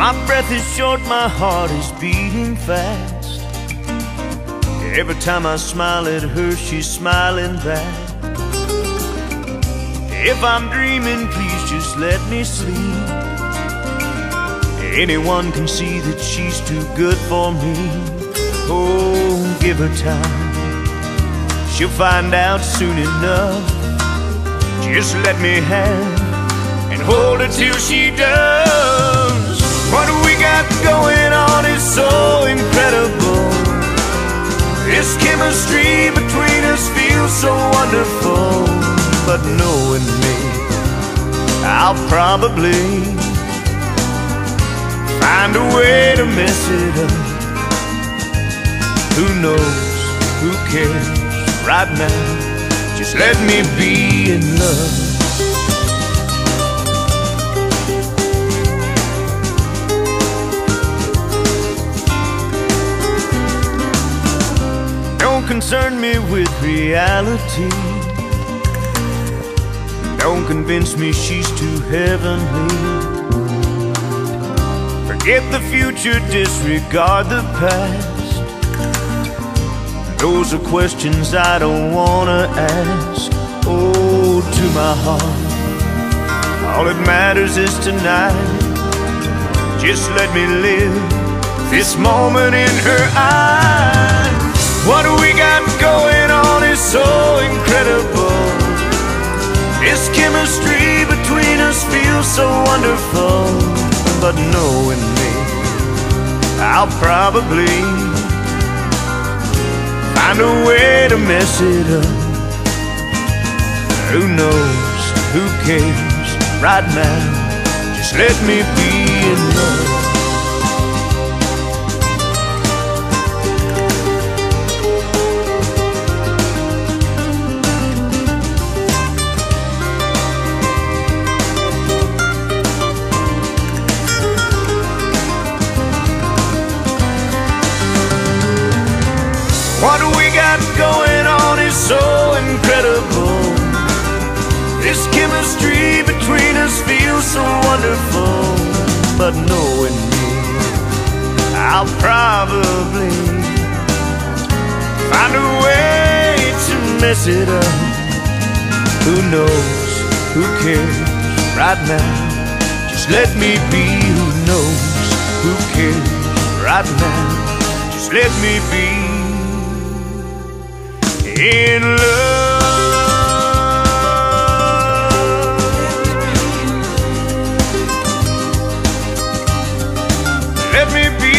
My breath is short, my heart is beating fast. Every time I smile at her, she's smiling back. If I'm dreaming, please just let me sleep. Anyone can see that she's too good for me. Oh, give her time, she'll find out soon enough. Just let me have and hold her till she does. What we got going on is so incredible. This chemistry between us feels so wonderful. But knowing me, I'll probably find a way to mess it up. Who knows, who cares right now? Just let me be in love. Don't concern me with reality. Don't convince me she's too heavenly. Forget the future, disregard the past. Those are questions I don't wanna ask. Oh, to my heart, all that matters is tonight. Just let me live this moment in her eyes. What we got going on is so incredible. This chemistry between us feels so wonderful. But knowing me, I'll probably find a way to mess it up. Who knows, who cares right now? Just let me be in love. What we got going on is so incredible. This chemistry between us feels so wonderful. But knowing me, I'll probably find a way to mess it up. Who knows, who cares right now? Just let me be. Who knows, who cares right now? Just let me be in love. Let me be